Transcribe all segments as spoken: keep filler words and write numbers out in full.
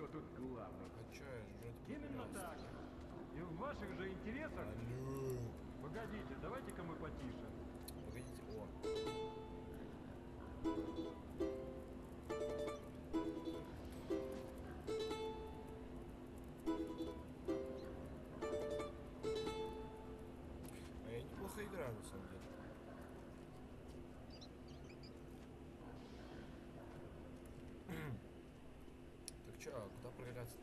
кто тут главный. А чё, я вроде Именно так. И в ваших же интересах... Алло. Погодите, давайте-ка мы потише. Погодите, о. А я неплохо играю, на самом деле. Так чё, а куда проверяться-то?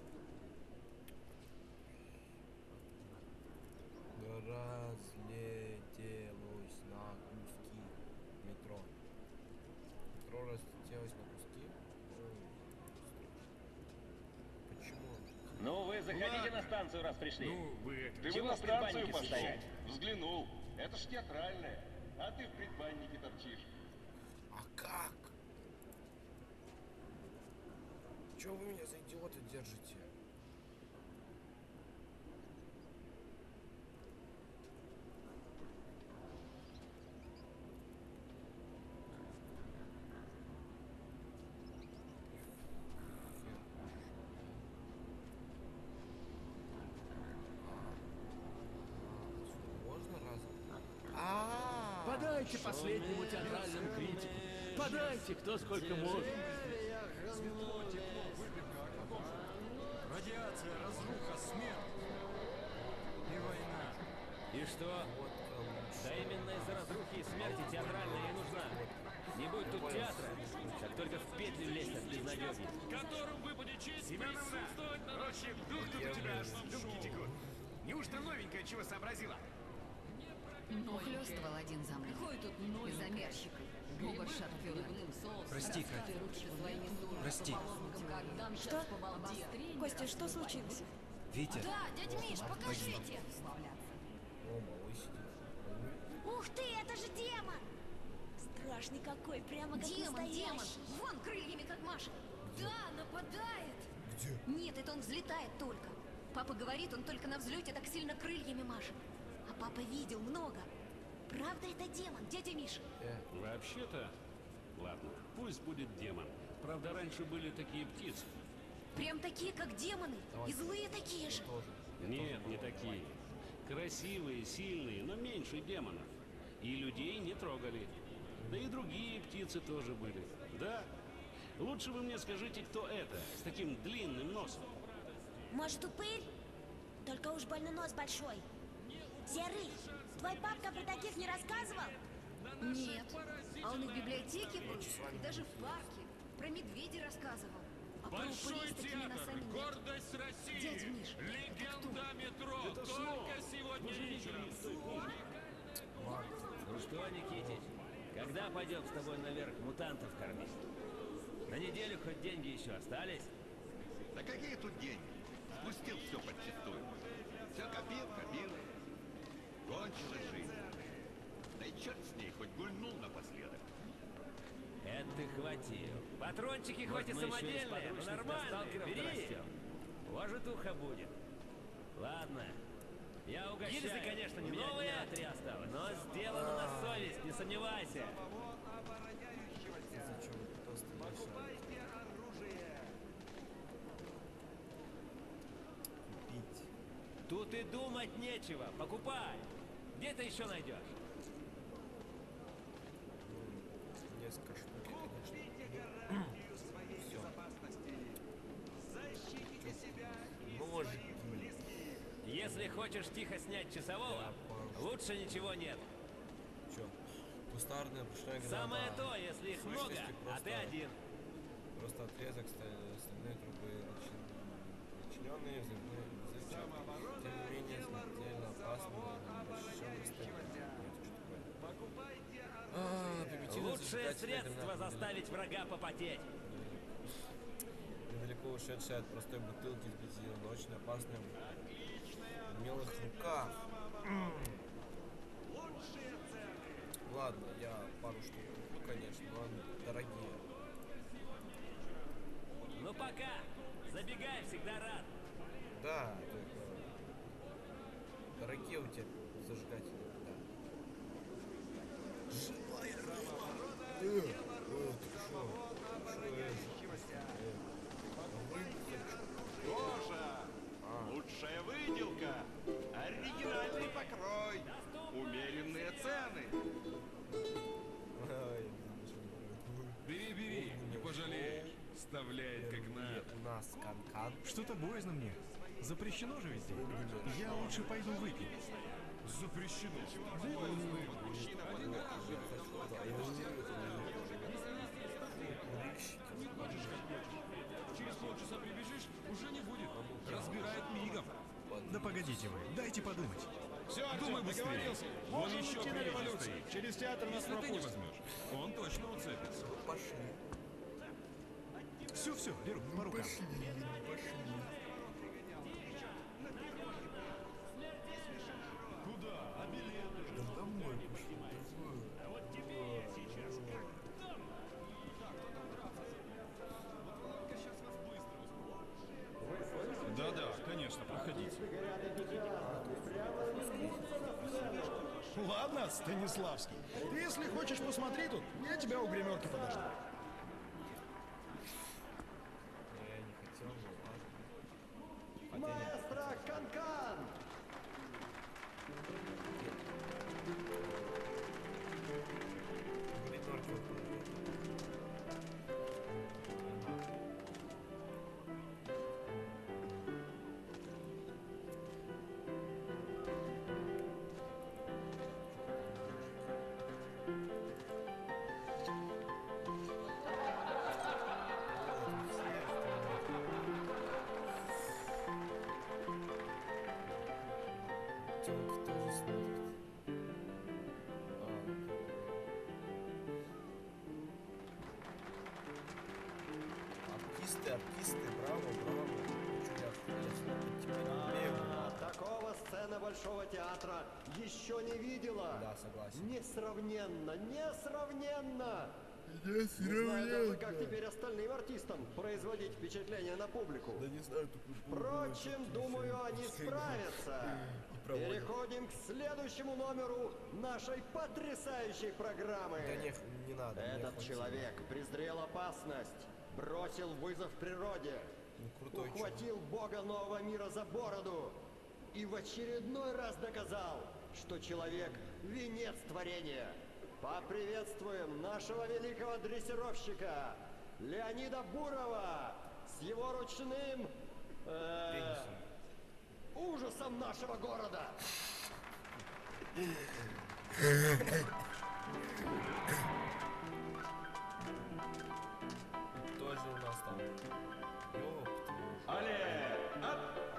Да разлетелось на куски метро. Метро разлетелось на куски? Ой, почему? Ну, вы заходите Ладно. на станцию, раз пришли. Ну, вы это... Ты Чего бы на в предбаннике станцию пошел. стоять? Взглянул. Это ж театральное. А ты в предбаннике торчишь. А как? Чё вы меня за идиота держите? Можно разом? А, Подайте последнему театральному критику. Подайте, кто сколько может. Светло, тепло, выпивка, алкоголь. Радиация, разруха, смерть. И война. И что? Да именно из-за разрухи и смерти театральная и нужна. Не будет тут театра, так только в петлю лезть от безнадёги. Которым выпадет честь присутствовать на ночи. Дух тут у тебя аж думки текут. Неужто новенькое чего сообразила? Ухлёстывал один за мной. Из замерщика. Оба-шарфюрер. Прости, Катя. Прости. Что? Костя, что случилось? Витя. Да, дядя Миш, покажите! О, малыш сидит. Ух ты, это же демон! Страшный какой, прямо как Демон, настоящий. демон! Вон крыльями, как Маша. Да, нападает! Где? Нет, это он взлетает только. Папа говорит, он только на взлете так сильно крыльями машет. А папа видел много. Правда, это демон, дядя Миша? Э, Вообще-то... Ладно, пусть будет демон. Правда, раньше были такие птицы. Прям такие, как демоны. Давай. И злые такие же. тоже. Нет, не такие. Красивые, сильные, но меньше демонов. И людей не трогали. Да и другие птицы тоже были. Да. Лучше вы мне скажите, кто это, с таким длинным носом. Может, упырь? Только уж больно нос большой. Серый, твой папка про таких не рассказывал? Нет. А он и в библиотеке был, и даже в парке. Про медведей рассказывал. А про упырей с такими носами нет. гордость России, Дядя Миш, это кто? метро, только сегодня вечером. Ну что, Никитич, когда пойдем с тобой наверх мутантов кормить? На неделю хоть деньги еще остались? Да какие тут деньги? Спустил все подчистую. Все копил, копил. Кончилась жизнь. Да и черт с ней, хоть гульнул напоследок. Это ты хватил. Патрончики хоть и мы еще из самодельные, но подручных нормальные, сталкеров бери. дорастем. Может, ухо будет. Ладно, я угощаю. Гильзы, конечно, не У меня новые. дня три осталось, но сделано на совесть, не сомневайся. зачем вы просто мешаете? Купить. Тут и думать нечего, покупай. Где ты еще найдешь? Несколько штук, конечно. Все. Ножики. Если хочешь тихо снять часового, лучше ничего нет. Че? Кустарная ручная граната. Самое то, если их В много, сущности, а просто- ты один. Просто отрезок ста- стальной трубы начин- начиненные взрывные взрывчатки. Тем не менее, смертельно опасны на большом расстоянии. А, примитивно Лучшее зажигательная средство граната заставить врага попотеть. недалеко ушедшая от простой бутылки с бензином, но очень опасная в умелых руках. Ладно, я пару штук куплю, конечно, но они дорогие. Ну пока, забегай, всегда рад. Да, только дорогие у тебя зажигатели, да. Живая рыба! Э, э, ты шо? Шо это? Э, рыбка Представляет, как надо. У нас канкан. Что-то боязно мне. Запрещено же везде. Я лучше пойду выпью. Запрещено. Через полчаса прибежишь, уже не будет. Разбирает мигом. Да погодите вы, дайте подумать. Все, думай быстрее. Он еще на революции. Через театр нас ты не возьмешь. Он точно уцепится. Пошли. Все, все, беру, по рукам. Куда? А билеты? Да домой пошли. Да-да, конечно, проходите. Ладно, Станиславский. Ты, если хочешь, посмотри тут. Я тебя у гримерки подожду. Я не хотел, но ладно. Маэстро Канкан! Гримерки вот тут. Тёлки тоже смотрят. А. Артисты, артисты, браво, браво. Ничего, я, я смотрю, теперь А, такого сцена Большого театра еще не видела. Да, согласен. Несравненно, несравненно. Не знаю даже, как теперь остальным артистам производить впечатление на публику. Да не знаю, только... Впрочем, думаю, они справятся. Переходим к следующему номеру нашей потрясающей программы. Да не, не надо. мне Этот хватит. человек презрел опасность, бросил вызов природе, Ну, крутой ухватил бога нового мира за бороду и в очередной раз доказал, что человек — венец творения. Поприветствуем нашего великого дрессировщика Леонида Бурова с его ручным э, ужасом нашего города. Тоже у нас там. Ёп твою. Але! Ап!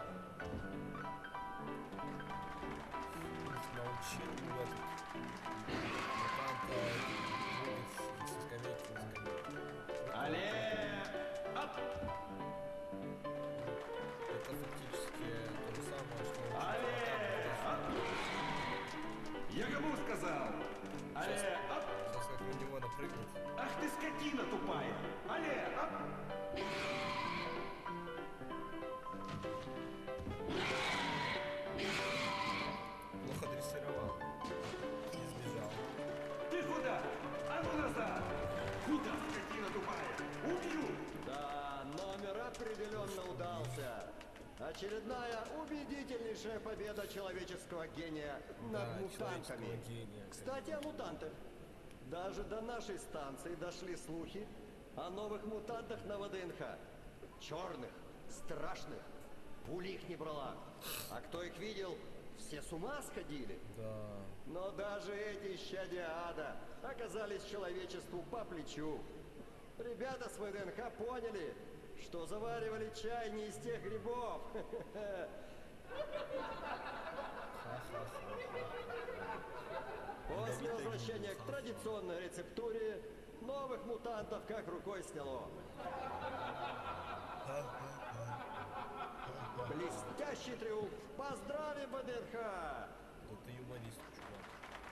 Научил этот. Мутанта прыгать со скамейки на скамейку. Але! Ап! Это фактически то же самое, что... Але! Ап! Я кому сказал? Але! Ап! Сейчас как на него напрыгнуть. Ах ты скотина тупая! Але! Ап! Плохо дрессировал. И сбежал. Ты куда? А ну назад! Куда, скотина тупая? Убью! Да, номер определенно удался. Очередная убедительнейшая победа человеческого гения над Да, мутантами. человеческого гения. Кстати, о мутантах. Даже до нашей станции дошли слухи о новых мутантах на ВДНХ. Черных, страшных. Пули их не брала. А кто их видел, все с ума сходили. Да. Но даже эти исчадия ада оказались человечеству по плечу. Ребята с ВДНХ поняли, что заваривали чай не из тех грибов. После возвращения к традиционной рецептуре новых мутантов как рукой сняло. Блестящий триумф! Поздравим ВДНХ! Да ты юморист, чувак.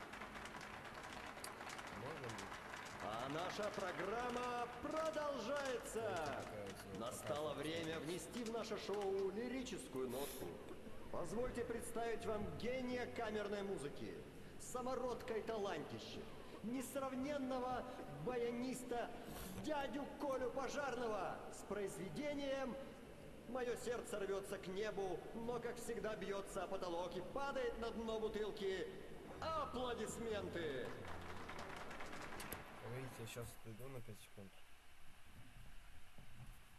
Можно ли? А наша программа продолжается! Такая вот Настало время внести в наше шоу лирическую нотку. Позвольте представить вам гения камерной музыки, самородка и талантище, несравненного баяниста дядю Колю Пожарного с произведением «Мое сердце рвется к небу, но, как всегда, бьется о потолок и падает на дно бутылки». Аплодисменты! Погодите, я сейчас иду на пять секунд.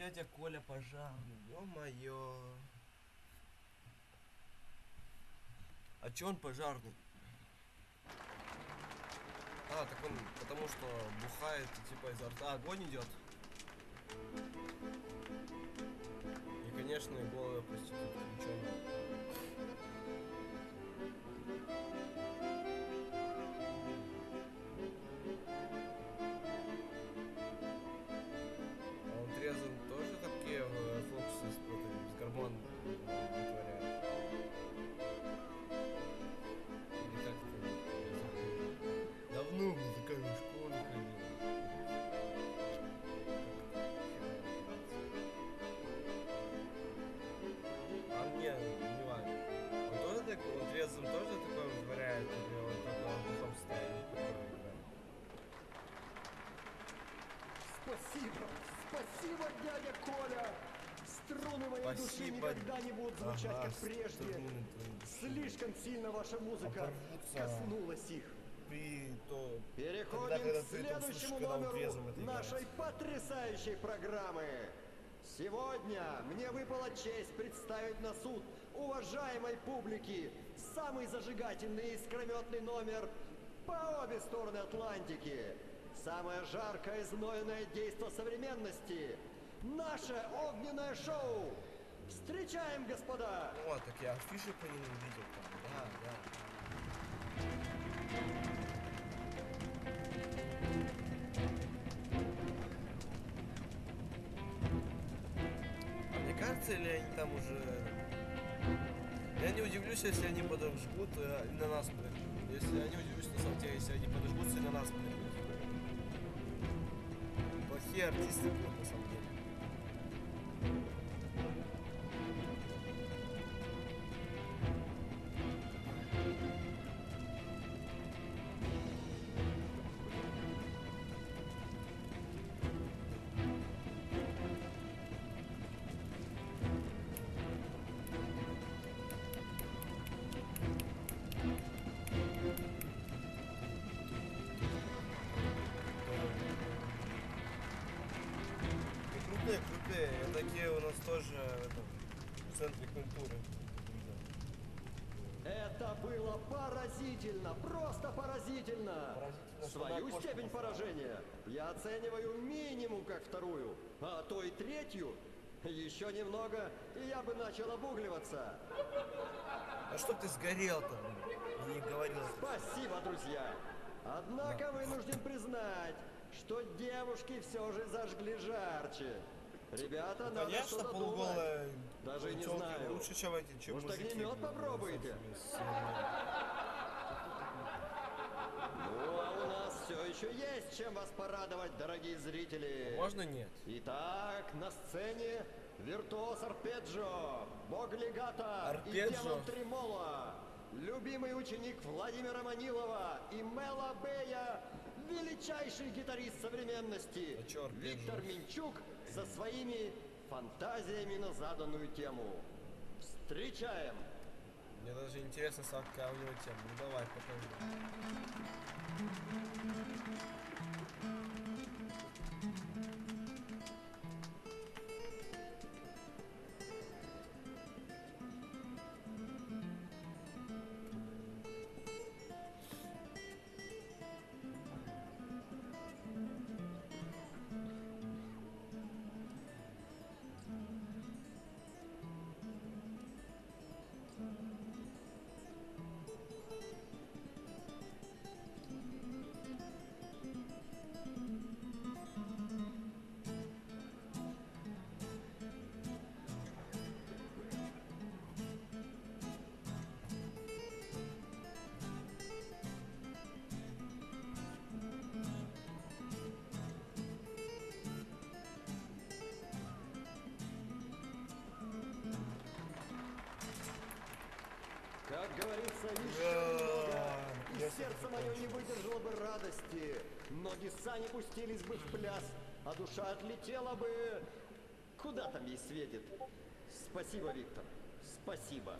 дядя Коля пожарный, ё-моё. А чё он пожарный? А, так он потому что бухает и типа изо рта огонь идет. И конечно и голая проститутка, ничего не. А он трезвым тоже такие э, фокусы с, этим, с гормон вытворяет? Или как это? Давно в музыкальной школе ходил. А мне не важно. Он тоже такой, он трезвым тоже такое вытворяет, или он только в бухом состоянии такое играет? Спасибо, спасибо, дядя Коля! Струны моей души Спасибо. никогда не будут звучать, Ага, как прежде. струны твоей души. Слишком сильно ваша музыка Оборвутся. коснулась их. При то... Переходим когда, когда к ты это услышишь, следующему когда он номеру трезвым это играет. нашей потрясающей программы. Сегодня мне выпала честь представить на суд уважаемой публики самый зажигательный и искрометный номер по обе стороны Атлантики. Самое жаркое и знойное действо современности. Наше огненное шоу. Встречаем, господа! О, так я афиши по ним видел там. Да, да. А мне кажется, или они там уже... Я не удивлюсь, если они подожгут э, и на нас подожгут. Если я не удивлюсь, на самом деле, если они подожгутся и на нас подожгут. Плохие артисты будут, на самом деле. Крутые, крутые. Такие у нас тоже в, этом, в центре культуры. Это было поразительно, просто поразительно. Поразительно, что Свою на кошку степень поставил. поражения я оцениваю минимум как вторую, а то и третью. Еще немного, и я бы начал обугливаться. А чтоб ты сгорел-то, блин, и не говорил. Спасибо, друзья. Однако вынужден признать, что девушки все же зажгли жарче. Ребята, Ну, надо конечно, что-то полуголые думать. Даже и не тёлки знаю. лучше, чем эти, чем Может, мужики. огнемет блин, попробуете? с- Ну, а у нас все еще есть чем вас порадовать, дорогие зрители. Можно нет? Итак, на сцене виртуоз арпеджио, бог легата и Арпеджио? демон тремоло, любимый ученик Владимира Манилова и Мела Бэя, величайший гитарист современности А чё арпеджио? Виктор Минчук со своими фантазиями на заданную тему. Встречаем! Мне даже интересно, сам какая у него тема. Ну давай, покажи. Как говорится, еще немного, и сердце мое не выдержало бы радости, ноги сани пустились бы в пляс, а душа отлетела бы... Куда там ей светит? Спасибо, Виктор, спасибо.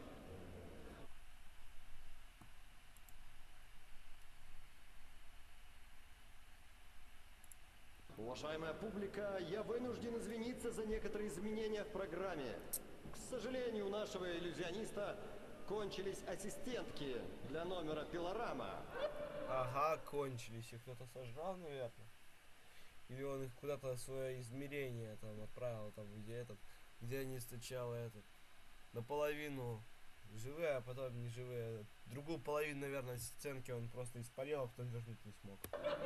Уважаемая публика, я вынужден извиниться за некоторые изменения в программе. К сожалению, у нашего иллюзиониста кончились ассистентки для номера «Пилорама». Ага, кончились. Их кто-то сожрал, наверное. Или он их куда-то в свое измерение там отправил, там где этот, где они сначала этот наполовину живые, а потом не живые. Другую половину, наверное, сценки он просто испарил, а потом вернуть не смог.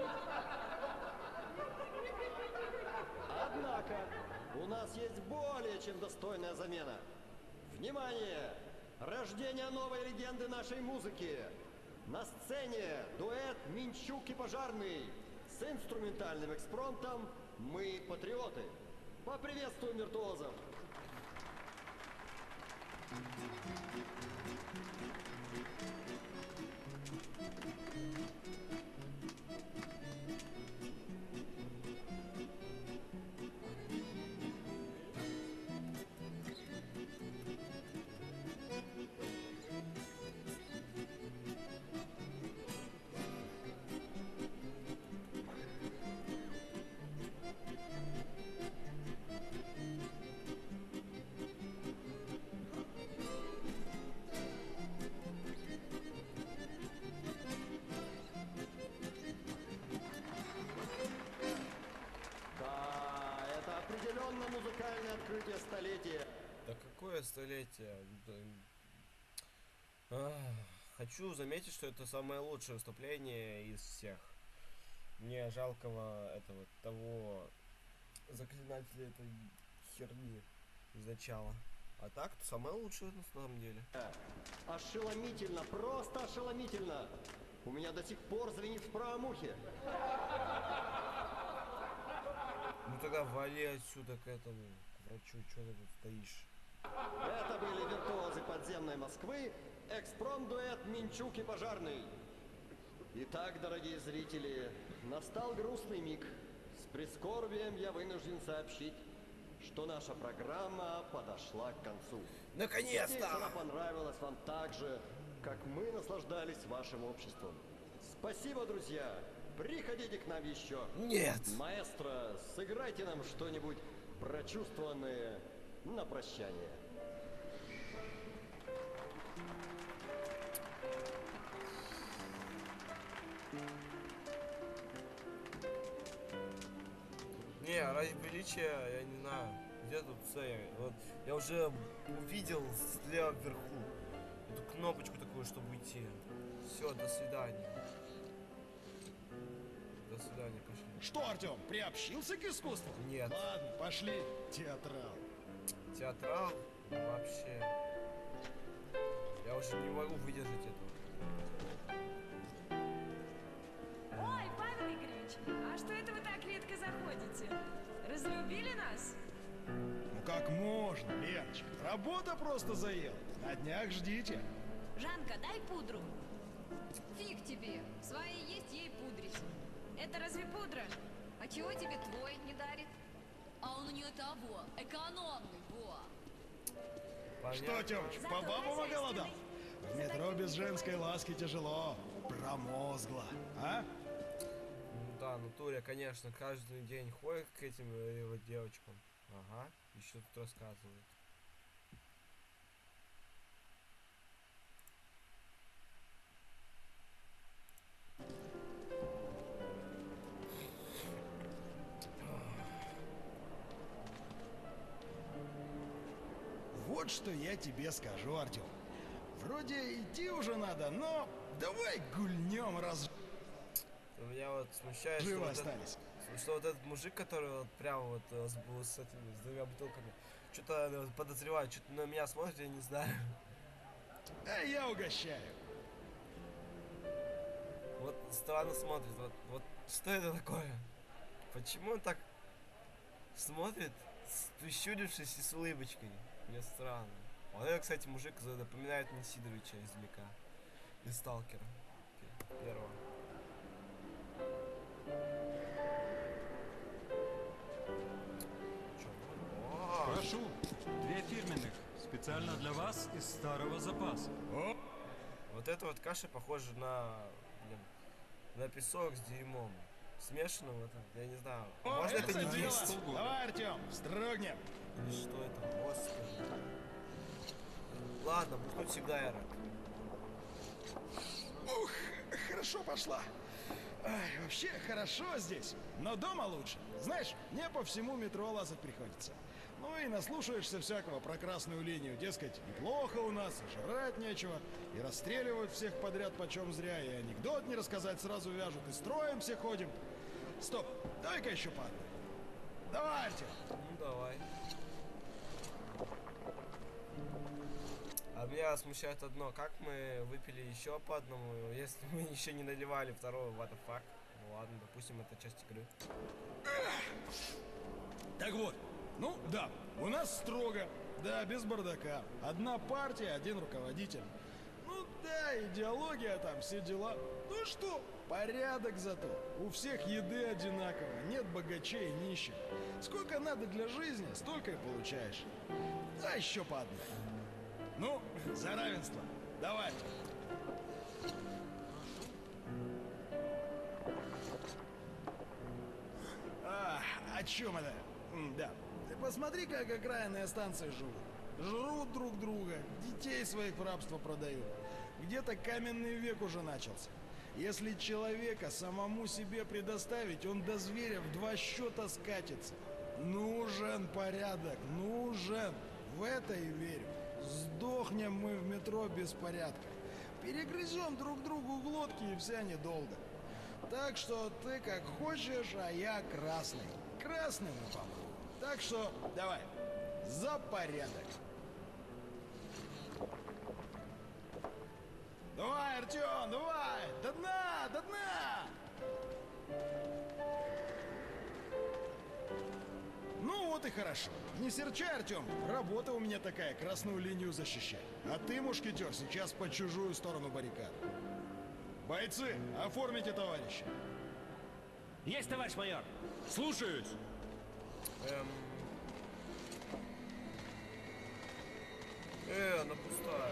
Однако, у нас есть более чем достойная замена. Внимание! Рождение новой легенды нашей музыки. На сцене дуэт Минчук и Пожарный. С инструментальным экспромтом «Мы патриоты». Поприветствуем виртуозов! Определенно музыкальное открытие столетия. Да какое столетие? Да... Ах, хочу заметить, что это самое лучшее выступление из всех. Мне жалкого этого того заклинателя этой херни из начала. А так, то самое лучшее на самом деле. Ошеломительно, просто ошеломительно. У меня до сих пор звенит в правом ухе. Ну тогда вали отсюда к этому к врачу, что ты тут стоишь? Это были виртуозы подземной Москвы, экспромт-дуэт Минчук и Пожарный. Итак, дорогие зрители, настал грустный миг. С прискорбием я вынужден сообщить, что наша программа подошла к концу. Наконец-то! Надеюсь, она понравилась вам так же, как мы наслаждались вашим обществом. Спасибо, друзья! Приходите к нам еще. Нет. Маэстро, сыграйте нам что-нибудь прочувствованное на прощание. Не, ради величия, я не знаю, где тут цель. Вот я уже увидел слева вверху эту кнопочку такую, чтобы уйти. Все, до свидания. До свидания, пошли. Что, Артем, приобщился к искусству? Нет. Ладно, пошли. Театрал. Театрал? Вообще. Я уже не могу выдержать этого. Ой, Павел Игоревич, а что это вы так редко заходите? Разлюбили нас? Ну как можно, Леночка? Работа просто заела. На днях ждите. Жанка, дай пудру. Фиг тебе. Свои есть, ей пудрить. Это разве пудра? А чего тебе твой не дарит? А он у нее того, экономный, во. Понятно. Что, Тёмыч, по бабам оголодал? В метро без женской ласки тяжело. Промозгло, а? Ну да, натуре, конечно, каждый день ходит к этим э, вот девочкам. Ага, еще тут рассказывает. Вот что я тебе скажу, Артем. Вроде идти уже надо, но давай гульнем, раз Меня вот смущает, что живы вот, остались. этот, что вот этот мужик, который вот прямо вот э, с, с этими с двумя бутылками, что-то подозревает, что-то на меня смотрит, я не знаю. А я угощаю. Вот странно смотрит, вот, вот что это такое? Почему он так смотрит, прищурившись и с улыбочкой? Мне странно. Вот это, кстати, мужик напоминает мне Сидоровича издалека. Из Сталкера. Первого. Чё? О! Прошу, две фирменных, специально для вас из старого запаса. О! Вот эта вот каша похожа на, блин, на песок с дерьмом. смешанным, это, я не знаю. О, Можно это, это не дело. есть? Давай, Артем, строгнем. Или что это? Господи. Ладно, бухнуть всегда я рад. Ух, хорошо пошла. Ай, вообще хорошо здесь, но дома лучше. Знаешь, мне по всему метро лазать приходится. Ну и наслушаешься всякого про красную линию. Дескать, и плохо у нас, и жрать нечего, и расстреливают всех подряд почем зря, и анекдот не рассказать сразу вяжут, и строим все ходим. Стоп, давай-ка еще по одной. Давай, Артем. Ну давай. А меня смущает одно, как мы выпили еще по одному, если мы еще не наливали второго, what the fuck. Ну ладно, допустим, это часть игры. Так вот, ну да, у нас строго, да, без бардака. Одна партия, один руководитель. Ну да, идеология там, все дела. Ну что, порядок зато. У всех еды одинаково, нет богачей и нищих. Сколько надо для жизни, столько и получаешь. А еще по одной. Ну, за равенство. Давай. А, о чем это? М, да. Ты посмотри, как окраинные станции живут. Жрут друг друга, детей своих в рабство продают. Где-то каменный век уже начался. Если человека самому себе предоставить, он до зверя в два счета скатится. Нужен порядок, нужен. В это и верю. Сдохнем мы в метро без порядка. Перегрызем друг другу глотки, и вся недолго. Так что ты как хочешь, а я красный. Красным мы помогу. Так что давай, за порядок. Давай, Артем, давай! До дна, до дна! Ну вот и хорошо. Не серчай, Артем. Работа у меня такая, красную линию защищать. А ты, мушкетер, сейчас по чужую сторону баррикад. Бойцы, оформите товарища. Есть, товарищ майор. Слушаюсь. Эм... Э, она пустая.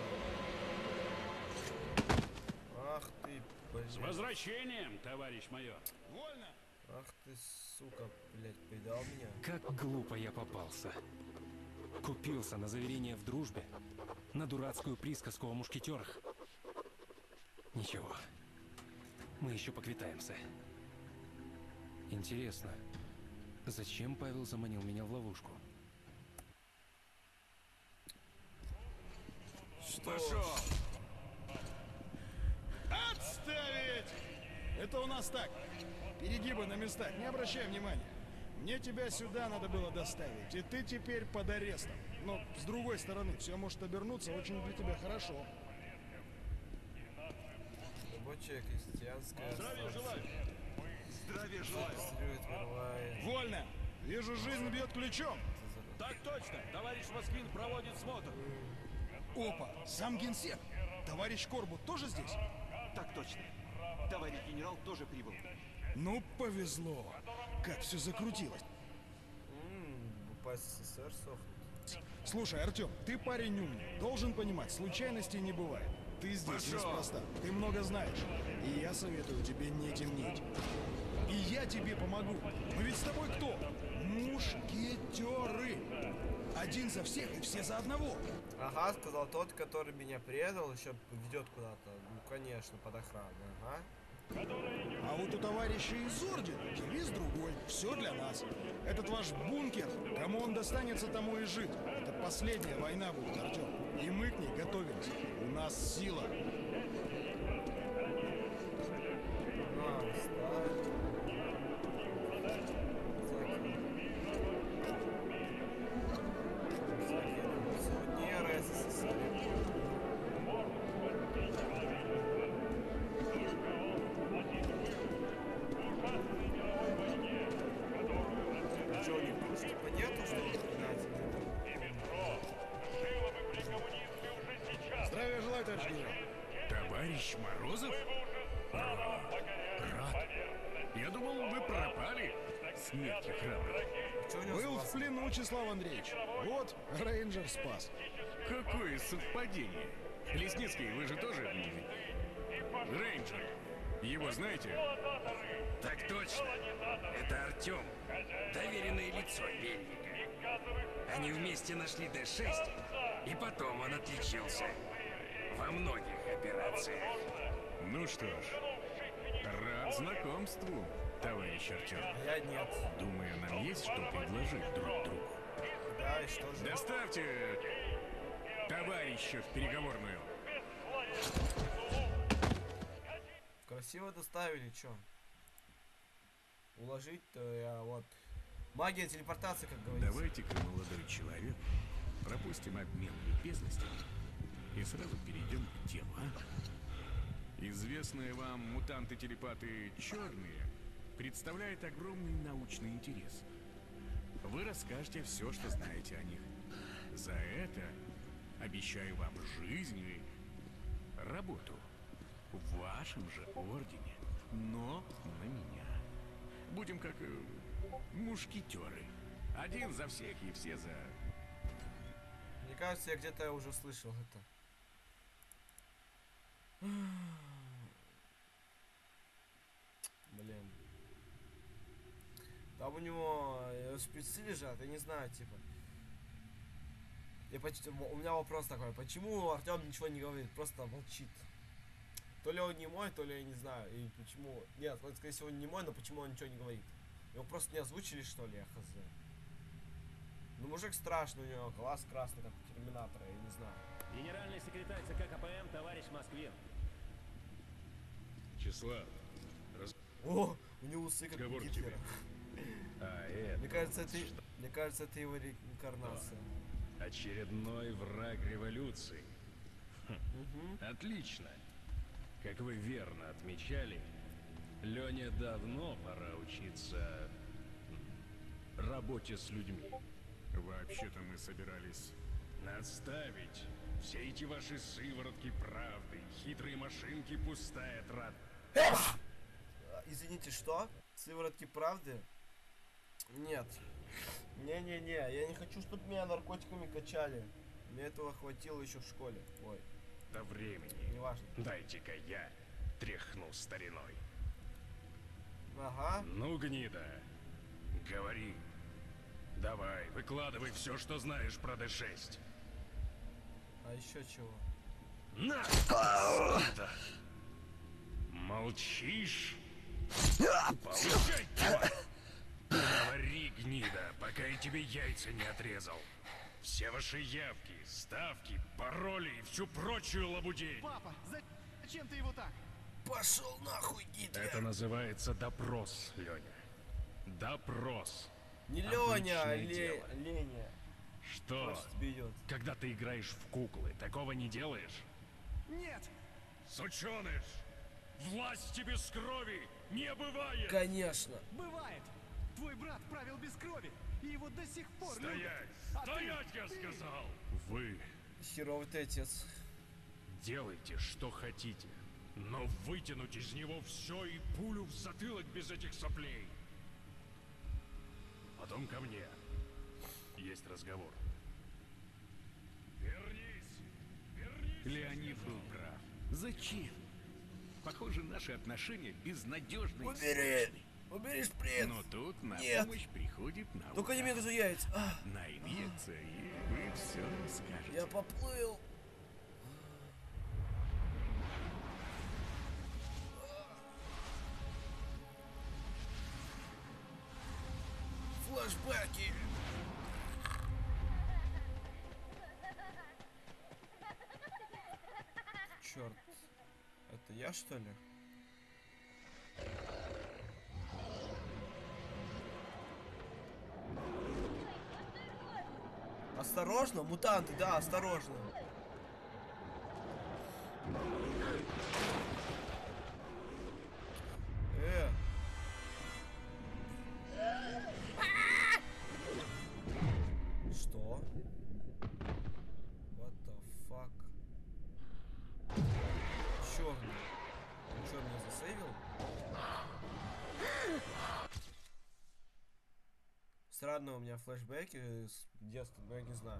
Ах ты, блин. С возвращением, товарищ майор. Вольно. Ах ты, сука, блядь, предал меня. Как глупо я попался. Купился на заверение в дружбе, на дурацкую присказку о мушкетерах. Ничего, мы еще поквитаемся. Интересно, зачем Павел заманил меня в ловушку? Что? Пошел! Отставить! Это у нас так. Перегибы на местах, не обращай внимания. Мне тебя сюда надо было доставить, и ты теперь под арестом. Но с другой стороны, все может обернуться очень для тебя хорошо. Рабочая крестьянская. Здравия желаю. Здравия желаю. Регистрирует, вырывает. Вольно! Вижу, жизнь бьет ключом. Так точно. Товарищ Москвин проводит смотр. Опа, сам генсек. Товарищ Корбут тоже здесь? Так точно. Товарищ генерал тоже прибыл. Ну, повезло. Как все закрутилось. Ммм, по СССР сохнет. Слушай, Артем, ты парень умный. Должен понимать, случайностей не бывает. Ты здесь Пошел. неспроста. Ты много знаешь. И я советую тебе не темнеть. И я тебе помогу. Мы ведь с тобой кто? Мушкетеры. Один за всех и все за одного. Ага, сказал тот, который меня предал, еще ведет куда-то. Ну, конечно, под охраной. Ага. А вот у товарища из ордена девиз другой. Все для нас. Этот ваш бункер, кому он достанется, тому и жить. Это последняя война будет, Артем. И мы к ней готовимся. У нас сила. А, встать. Всякие революционеры СССР. Что, у них больше типа нету, что ли, Здравия желаю, товарищ генерал. Товарищ Морозов? Рад. Я думал, вы пропали. Смерти храбрый. Был в плену, Числав Андреевич. Вот, рейнджер спас. Какое совпадение. Лесницкий, вы же тоже рейнджер? Его знаете? Так точно. Это Артем, доверенное лицо Мельника. Они вместе нашли Д шесть, и потом он отличился во многих операциях. Ну что ж, рад знакомству, товарищ Артем. Я нет. Думаю, нам есть что предложить друг другу. Да, и что же? Доставьте товарища в переговорную. Красиво доставили, чё? Уложить-то я вот... Магия телепортации, как говорится. Давайте-ка, молодой человек, пропустим обмен любезностями и сразу перейдем к делу, а? Известные вам мутанты-телепаты черные представляют огромный научный интерес. Вы расскажете все, что знаете о них. За это обещаю вам жизнь и работу в вашем же ордене, но на меня. Будем как э, мушкетеры. Один за всех и все за... Мне кажется, я где-то уже слышал это. Блин. Там у него шприцы лежат, я не знаю, типа. Я почти, у меня вопрос такой, почему Артем ничего не говорит, просто молчит? То ли он не мой, то ли я не знаю. И почему... Нет, он, скорее всего, не мой, но почему он ничего не говорит? Его просто не озвучили, что ли, я хз. Ну, мужик страшный, у него глаз красный, как у Терминатора, я не знаю. Генеральный секретарь ЦК КПМ, товарищ Москвин. Числав. Раз... О, у него усы как у Разговор Гитлера. тебе. А, это... Мне кажется, это, мне кажется, это его реинкарнация. Очередной враг революции. Хм. Угу. Отлично. Как вы верно отмечали, Лене давно пора учиться работе с людьми. Вообще-то мы собирались... Отставить все эти ваши сыворотки правды, хитрые машинки, пустая трата. Извините, что? Сыворотки правды? Нет. Не-не-не, я не хочу, чтобы меня наркотиками качали. Мне этого хватило еще в школе. Ой. До времени. Неважно. Дайте-ка я тряхну стариной. Ага. Ну, гнида, говори. Давай, выкладывай все, что знаешь про Д шесть. А еще чего? На! Сука! Молчишь? Получай, тварь! Говори, гнида, пока я тебе яйца не отрезал. Все ваши явки, ставки, пароли и всю прочую лабудень. Папа, зачем ты его так? Пошел нахуй, Гитлер! Это называется допрос, Леня. Допрос. Не Леня, а Обычное Ле... дело. Леня. Что? Когда ты играешь в куклы, такого не делаешь? Нет! Сученыш! Власти без крови не бывает! Конечно! Бывает! Твой брат правил без крови, и его до сих пор Стоять! любят. А Стоять, ты... я сказал! Вы херовый ты отец. Делайте, что хотите, но вытянуть из него все и пулю в затылок без этих соплей. Потом ко мне. Есть разговор. Вернись! Вернись! Леонид был прав. Зачем? Похоже, наши отношения безнадежны. Убери! Убери шприц! Но тут на Нет. помощь приходит наука. Только не между яиц. А. На инъекция, и вы все скажете. Я поплыл. Флэшбэки. Черт. Это я, что ли? Осторожно, мутанты, да, осторожно. Э. Что? What the fuck? Черный. Он что, меня засейвил? Странно, у меня флешбеки с детства, но я не знаю.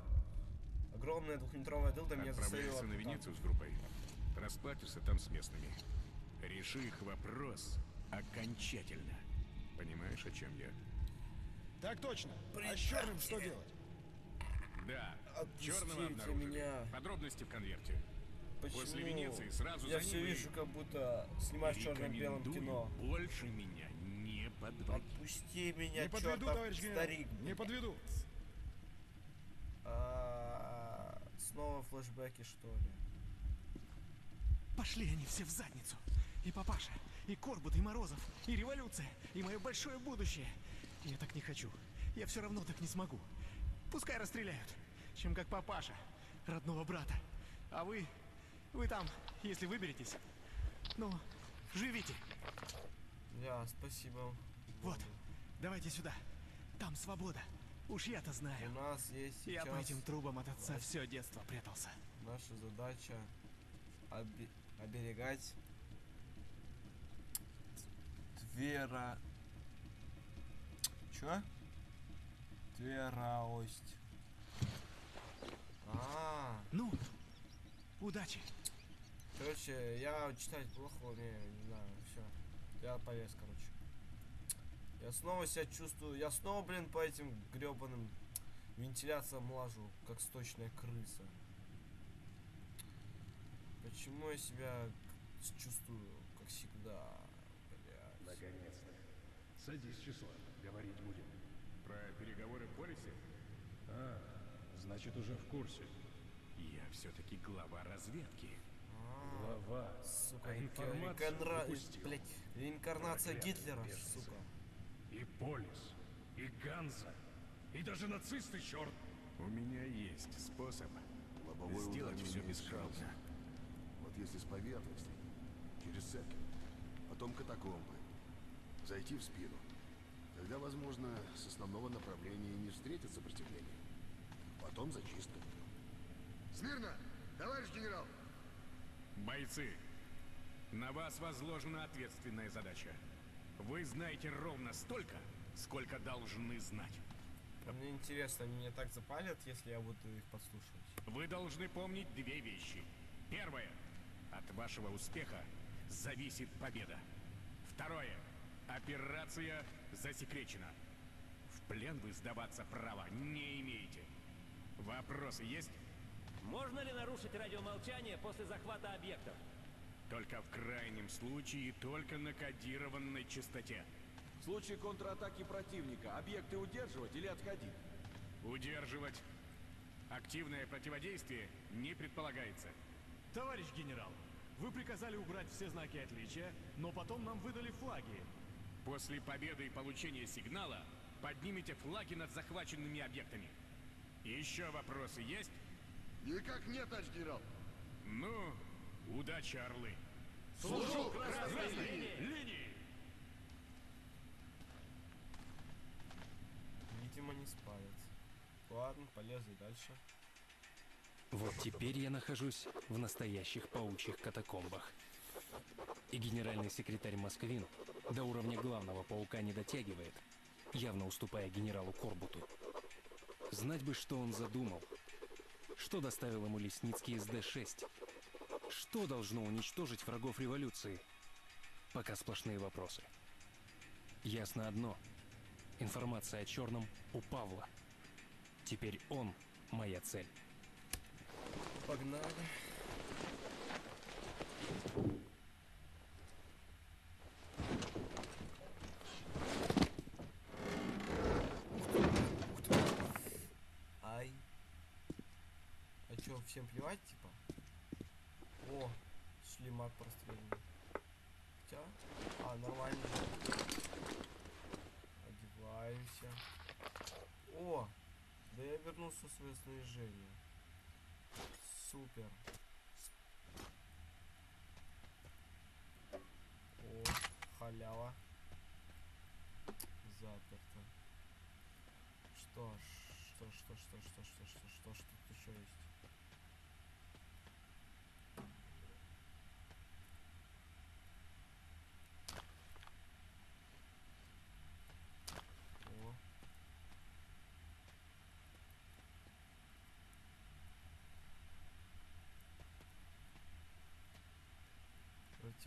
Огромная двухметровая дылда меня засейвила. Отправляйся на Венецию с группой. Расплатишься там с местными. реши их вопрос окончательно. Понимаешь, о чем я? Так точно. А с черным что делать? Да, Отпустите черного обнаружили. меня. Подробности в конверте. Почему? После Венеции сразу Я за все ним и- вижу, как будто снимаешь черно-белым Рекомендую кино. больше меня не подводить. Отпусти меня, Не подведу, чертов товарищ генерал. старик. Не подведу. А, снова флешбеки, что ли? Пошли они все в задницу. И папаша, и Корбут, и Морозов, и революция, и мое большое будущее. Я так не хочу. Я все равно так не смогу. Пускай расстреляют, чем как папаша, родного брата. А вы, вы там, если выберетесь, ну, живите. Да, спасибо. Вот, давайте сюда. Там свобода. Уж я-то знаю. У нас есть Я сейчас по этим трубам от отца все детство прятался. наша задача обе- оберегать Твера... Чё? Твераость. А, Ну, удачи. короче, я читать плохо умею, не знаю, все. Я полез, короче. Я снова себя чувствую, я снова, блин, по этим гребаным вентиляциям лажу, как сточная крыса. Почему я себя к- чувствую, как всегда, блядь. Наконец-то. Садись, число. Говорить будем. Про переговоры в полисе? А, значит, уже в курсе. Я все-таки глава разведки. Глава. Сука, А река- информацию реконра- упустил. блядь, реинкарнация Проклятые Гитлера, бесы. сука. И Полис, и Ганза, и даже нацисты, черт. У меня есть способ Лобовой сделать удар не все имеет бесшовно. шанса. Вот если с поверхности, через церковь, потом катакомбы, зайти в спину, тогда, возможно, с основного направления и не встретит сопротивление. Потом зачистка. Смирно! Товарищ генерал! Бойцы, на вас возложена ответственная задача. Вы знаете ровно столько, сколько должны знать. А мне интересно, они меня так запалят, если я буду их подслушивать? Вы должны помнить две вещи. Первое. От вашего успеха зависит победа. Второе. Операция засекречена. В плен вы сдаваться права не имеете. Вопросы есть? Можно ли нарушить радиомолчание после захвата объектов? Только в крайнем случае, только на кодированной частоте. В случае контратаки противника объекты удерживать или отходить? Удерживать. Активное противодействие не предполагается. Товарищ генерал, вы приказали убрать все знаки отличия, но потом нам выдали флаги. После победы и получения сигнала поднимите флаги над захваченными объектами. Еще вопросы есть? Никак нет, товарищ генерал. Ну, удачи, орлы. Служу красной линии! линии! Видимо, не спалят. Ладно, полезли дальше. Вот теперь я нахожусь в настоящих паучьих катакомбах. И генеральный секретарь Москвин до уровня главного паука не дотягивает, явно уступая генералу Корбуту. Знать бы, что он задумал. Что доставил ему Лесницкий эс дэ шесть? Что должно уничтожить врагов революции? Пока сплошные вопросы. Ясно одно. Информация о черном у Павла. Теперь он моя цель. Погнали. Ай. А чё, всем плевать, типа? О, шлемак простреленный. Хотя, а, нормально. Одеваемся. О, да я вернулся в свое снаряжение. Супер. О, халява. Заперто. Что ж, что, что, что, что, что, что, что, что тут еще есть? О.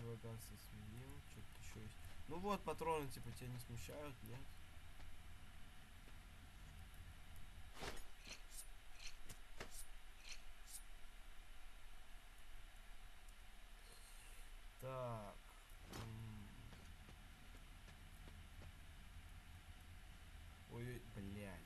противогазы сменил. Что-то еще есть. Ну вот, патроны, типа, тебя не смущают, нет? Так. Ой, блядь.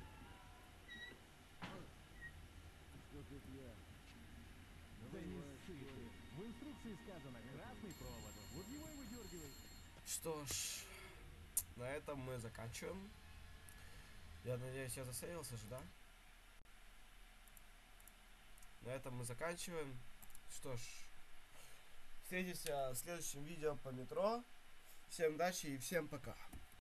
Что тут я? Да не ссы ты. В инструкции сказано красный провод. Вот его и выдергивай. Что ж, на этом мы заканчиваем. Я надеюсь, я засейвился же, да? На этом мы заканчиваем. Что ж, встретимся в следующем видео по метро. Всем удачи и всем пока.